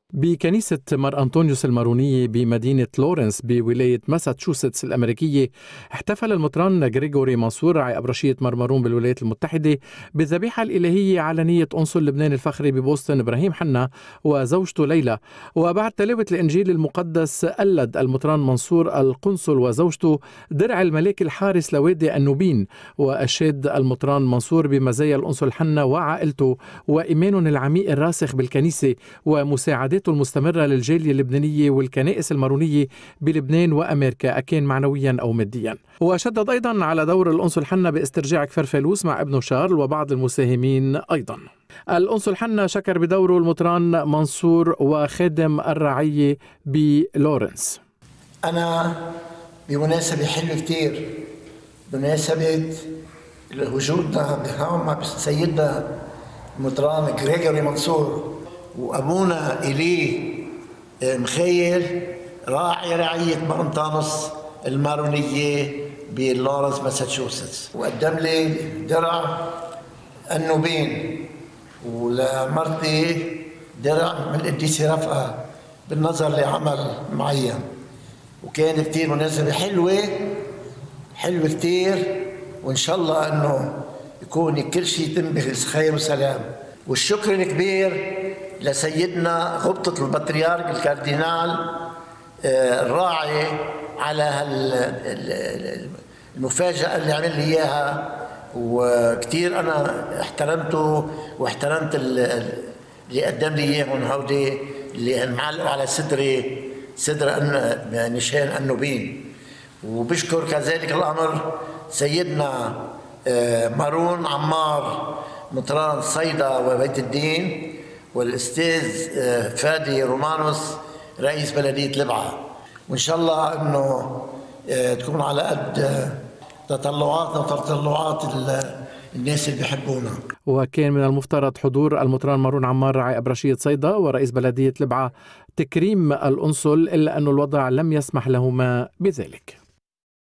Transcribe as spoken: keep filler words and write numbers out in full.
بكنيسة مار أنطونيوس المارونية بمدينة لورنس بولاية ماساتشوستس الأمريكية، احتفل المطران غريغوري منصور راعي أبرشية مرمرون بالولايات المتحدة بالذبيحة الإلهية على نية أنصل لبنان الفخري ببوسطن إبراهيم حنا وزوجته ليلى. وبعد تلاوة الإنجيل المقدس قلد المطران منصور القنصل وزوجته درع الملاك الحارس لوادي النوبين، وأشاد المطران منصور بمزايا القنصل حنا وعائلته وإيمانهم العميق الراسخ بالكنيسة ومساعدته المستمرة للجالية اللبنانية والكنائس المارونية بلبنان وأمريكا، أكان معنويا أو ماديا. وشدد أيضا على دور القنصل حنا باسترجاع كفر فالوس مع ابنه شارل وبعض المساهمين أيضا. القنصل حنا شكر بدوره المطران منصور وخادم الرعية بلورنس. أنا بمناسبة حلوة كتير، بمناسبة وجودنا بهون مع سيدنا المطران غريغوري منصور وأبونا إليه مخيل راعي رعية مار أنطونيوس المارونية بلورنس ماساتشوستس، وقدم لي درع النوبين، ولمرتي درع من القديسة رفقة بالنظر لعمل معين. وكان كتير مناسبة حلوة حلوة كتير، وإن شاء الله إنه يكون كل شيء يتم بخير وسلام. والشكر الكبير لسيدنا غبطة البطريرك الكاردينال الراعي على المفاجأة اللي عمل لي إياها، وكتير أنا احترمته واحترمت اللي قدم لي إياهم هودي اللي معلقوا على صدري صدر نشان النوبين. وبشكر كذلك الأمر سيدنا مارون عمار مطران صيدا وبيت الدين، والأستاذ فادي رومانوس رئيس بلدية لبعة. وإن شاء الله أنه تكون على قد تطلعاتنا وتطلعات الناس اللي بيحبونا. وكان من المفترض حضور المطران مارون عمار راعي أبرشية صيدا ورئيس بلدية لبعة تكريم القنصل، إلا أن الوضع لم يسمح لهما بذلك.